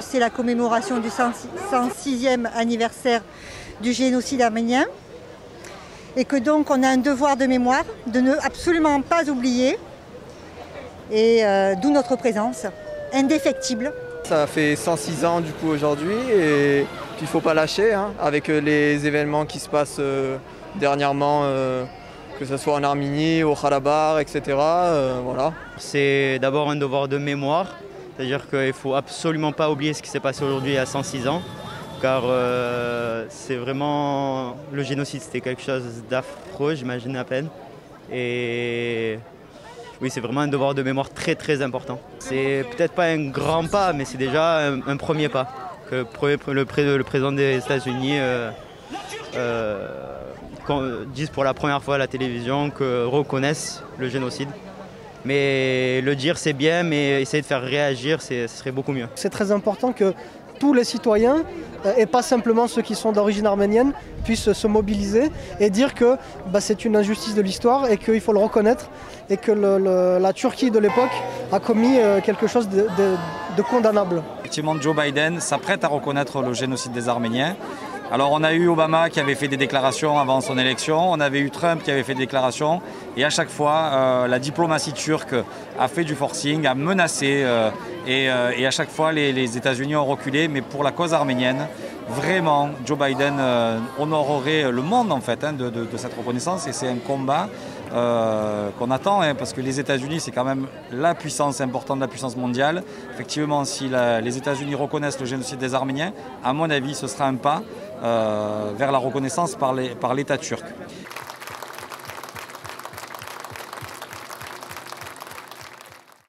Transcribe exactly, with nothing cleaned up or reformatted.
c'est la commémoration du cent sixième anniversaire du génocide arménien. Et que donc on a un devoir de mémoire, de ne absolument pas oublier. Et euh, d'où notre présence, indéfectible. Ça fait cent six ans du coup aujourd'hui et il ne faut pas lâcher hein, avec les événements qui se passent euh, dernièrement, euh, que ce soit en Arménie, au Karabakh, et cetera. Euh, voilà. C'est d'abord un devoir de mémoire, c'est-à-dire qu'il ne faut absolument pas oublier ce qui s'est passé aujourd'hui il y a cent six ans, car euh, c'est vraiment, le génocide c'était quelque chose d'affreux, j'imagine à peine. Et oui, c'est vraiment un devoir de mémoire très très important. C'est peut-être pas un grand pas, mais c'est déjà un, un premier pas. Que le, le, le président des États-Unis euh, euh, dise pour la première fois à la télévision que reconnaissent le génocide. Mais le dire c'est bien, mais essayer de faire réagir, ce serait beaucoup mieux. C'est très important que tous les citoyens, et pas simplement ceux qui sont d'origine arménienne, puissent se mobiliser et dire que bah, c'est une injustice de l'histoire et qu'il faut le reconnaître et que le, le, la Turquie de l'époque a commis euh, quelque chose de, de, de condamnable. Effectivement, Joe Biden s'apprête à reconnaître le génocide des Arméniens. Alors on a eu Obama qui avait fait des déclarations avant son élection, on avait eu Trump qui avait fait des déclarations et à chaque fois euh, la diplomatie turque a fait du forcing, a menacé euh, et, euh, et à chaque fois les, les États-Unis ont reculé, mais pour la cause arménienne, vraiment Joe Biden euh, honorerait le monde en fait hein, de, de, de cette reconnaissance et c'est un combat euh, qu'on attend hein, parce que les États-Unis c'est quand même la puissance importante, la puissance mondiale. Effectivement, si la, les États-Unis reconnaissent le génocide des Arméniens, à mon avis ce sera un pas Euh, vers la reconnaissance par l'État turc.